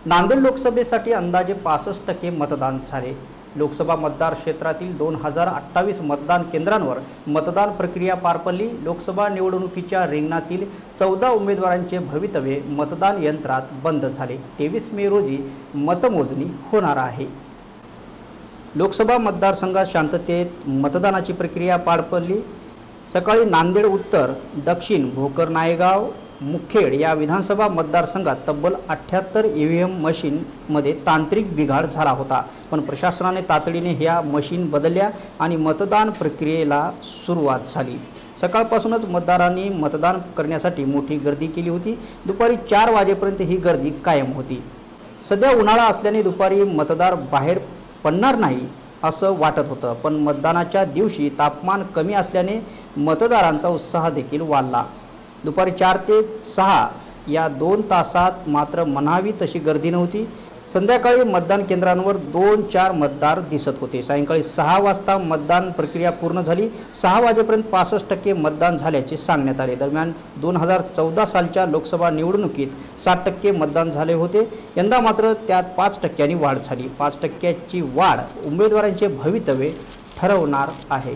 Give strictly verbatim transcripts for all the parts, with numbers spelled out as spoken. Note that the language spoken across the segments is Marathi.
नांदेड लोकसभेसाठी अंदाजे पासष्ट टक्के मतदान झाले। लोकसभा मतदार क्षेत्रातील दोन हजार अठ्ठावीस मतदान केंद्रांवर मतदान प्रक्रिया पार पडली। लोकसभा निवडणुकीच्या रिंगणातील चौदा उमेदवारांचे भवितव्य मतदान यंत्रात बंद झाले। तेवीस मे रोजी मतमोजणी होणार आहे। लोकसभा मतदारसंघात शांततेत मतदानाची प्रक्रिया पार पडली। सकाळी नांदेड उत्तर, दक्षिण, भोकर नायगाव, मुखेड या विधानसभा मतदारसंघात तब्बल अठ्ठ्याहत्तर ईव्हीएम मशीनमध्ये तांत्रिक बिघाड झाला होता, पण प्रशासनाने तातडीने ह्या मशीन बदलल्या आणि मतदान प्रक्रियेला सुरुवात झाली। सकाळपासूनच मतदारांनी मतदान करण्यासाठी मोठी गर्दी केली होती। दुपारी चार वाजेपर्यंत ही गर्दी कायम होती। सध्या उन्हाळा असल्याने दुपारी मतदार बाहेर पडणार नाही असं वाटत होतं, पण मतदानाच्या दिवशी तापमान कमी असल्याने मतदारांचा उत्साह देखील वाढला। दुपारी चार ते सहा या दोन तासात मात्र म्हणावी तशी गर्दी नव्हती। संध्याकाळी मतदान केंद्रांवर दोन चार मतदार दिसत होते। सायंकाळी सहा वाजता मतदान प्रक्रिया पूर्ण झाली। सहा वाजेपर्यंत पासष्ट टक्के मतदान झाल्याचे सांगण्यात आले। दरम्यान दोन हजार चौदा सालच्या लोकसभा निवडणुकीत साठ टक्के मतदान झाले होते। यंदा मात्र त्यात पाच टक्क्यांनी वाढ झाली। पाच टक्क्याची वाढ उमेदवारांचे भवितव्य ठरवणार आहे।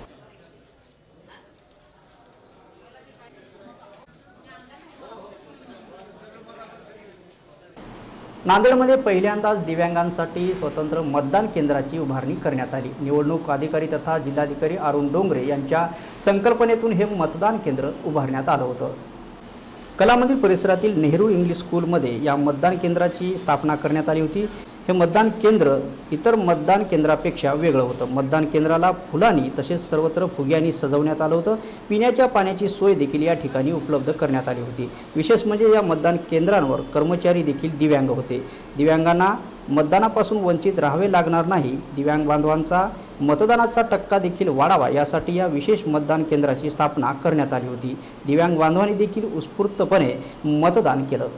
नांदेडमध्ये पहिल्यांदाच दिव्यांगांसाठी स्वतंत्र मतदान केंद्राची उभारणी करण्यात आली। निवडणूक अधिकारी तथा जिल्हाधिकारी अरुण डोंगरे यांच्या संकल्पनेतून हे मतदान केंद्र उभारण्यात आलं होतं। कलामंदिर परिसरातील नेहरू इंग्लिश स्कूलमध्ये या मतदान केंद्राची स्थापना करण्यात आली होती। हे मतदान केंद्र इतर मतदान केंद्रापेक्षा वेगळं होतं। मतदान केंद्राला फुलांनी तसेच सर्वत्र फुग्यांनी सजवण्यात आलं होतं। पिण्याच्या पाण्याची सोय देखील या ठिकाणी उपलब्ध करण्यात आली होती। विशेष म्हणजे या मतदान केंद्रांवर कर्मचारी देखील दिव्यांग होते। दिव्यांगांना मतदानापासून वंचित राहावे लागणार नाही। दिव्यांग बांधवांचा मतदानाचा टक्का देखील वाढावा यासाठी या विशेष मतदान केंद्राची स्थापना करण्यात आली होती। दिव्यांग बांधवांनी देखील उत्स्फूर्तपणे मतदान केलं।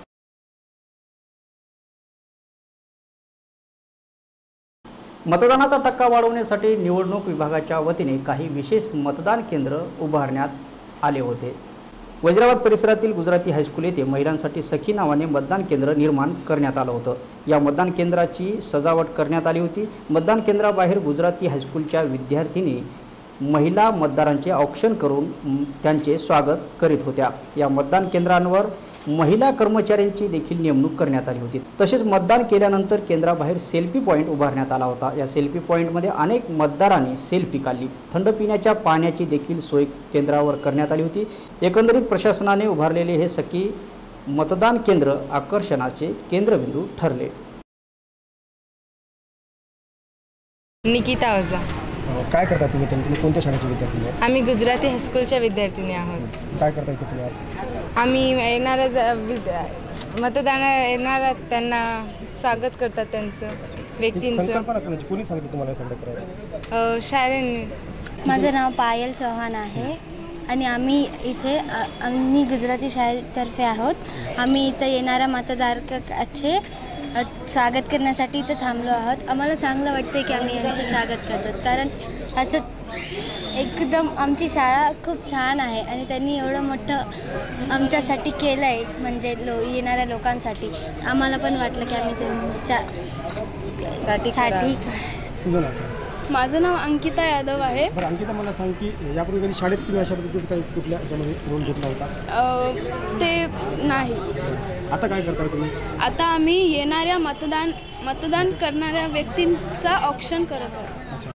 मतदानाचा टक्का वाढवण्यासाठी निवडणूक विभागाच्या वतीने काही विशेष मतदान केंद्र उभारण्यात आले होते। वैजराबाद परिसरातील गुजराती हायस्कूल येथे महिलांसाठी सखी नावाने मतदान केंद्र निर्माण करण्यात आलं होतं। या मतदान केंद्राची सजावट करण्यात आली होती। मतदान केंद्राबाहेर गुजराती हायस्कूलच्या विद्यार्थिनी महिला मतदारांचे औक्षण करून त्यांचे स्वागत करीत होत्या। या मतदान केंद्रांवर महिला कर्मचाऱ्यांची देखील नेमणूक करण्यात आली होती। तसेच मतदान केल्यानंतर केंद्राबाहेर सेल्फी पॉईंट उभारण्यात आला होता। या सेल्फी पॉईंटमध्ये अनेक मतदारांनी सेल्फी काढली। थंड पिण्याच्या पाण्याची देखील सोय केंद्रावर करण्यात आली होती। एकंदरीत प्रशासनाने उभारलेले हे सखी मतदान केंद्र आकर्षणाचे केंद्रबिंदू ठरले। निकिता ओझा। काय करता तुम्ही? तुम्ही कोणत्या शाळेचे विद्यार्थी आहात? आम्ही गुजराती हायस्कूलच्या विद्यार्थिनी आहोत। काय करता इथे तुम्ही आज? आम्ही येणाऱ्या मतदान येणाऱ्या त्यांना स्वागत करतात त्यांचं व्यक्तींचं। संकल्पना कोणाची? कोणी सांगितलं तुम्हाला हे सगळं करायला? शाळेने। माझं नाव पायल चव्हाण आहे आणि आम्ही इथे आम्ही गुजराती शाळेतर्फे आहोत। आम्ही इथं येणाऱ्या मतदाराचे स्वागत करण्यासाठी इथं थांबलो आहोत। आम्हाला चांगलं वाटतं की आम्ही यांचं स्वागत करतो, कारण असं एकदम आमची शाळा खूप छान आहे आणि त्यांनी एवढं मोठं आमच्यासाठी केलं आहे, म्हणजे लो येणाऱ्या लोकांसाठी। आम्हाला पण वाटलं की आम्ही त्यांच्यासाठी साठी। तुझं नाव? माझं नाव अंकिता यादव आहे। बरं अंकिता, मला सांग की यापूर्वी कधी शाळेत तुम्ही अशा पद्धतीचं काही कुठल्या याच्यामध्ये रोल घेतला होता? ते नाही। आता काय करताय तुम्ही? आता आम्ही येणाऱ्या मतदान मतदान करणाऱ्या व्यक्तींचा औक्षण करत आहोत।